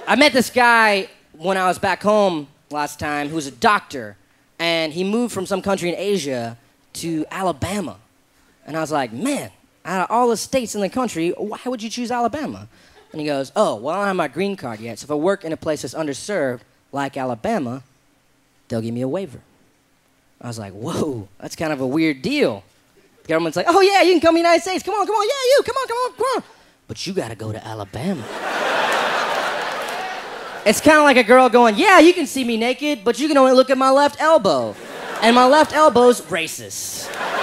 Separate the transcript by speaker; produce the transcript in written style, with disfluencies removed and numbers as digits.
Speaker 1: I met this guy when I was back home last time who was a doctor, and he moved from some country in Asia to Alabama. And I was like, man, out of all the states in the country, why would you choose Alabama? And he goes, oh, well, I don't have my green card yet, so if I work in a place that's underserved, like Alabama, they'll give me a waiver. I was like, whoa, that's kind of a weird deal. The government's like, oh, yeah, you can come to the United States. Come on, yeah, you, come on. But you got to go to Alabama. It's kind of like a girl going, yeah, you can see me naked, but you can only look at my left elbow. And my left elbow's racist.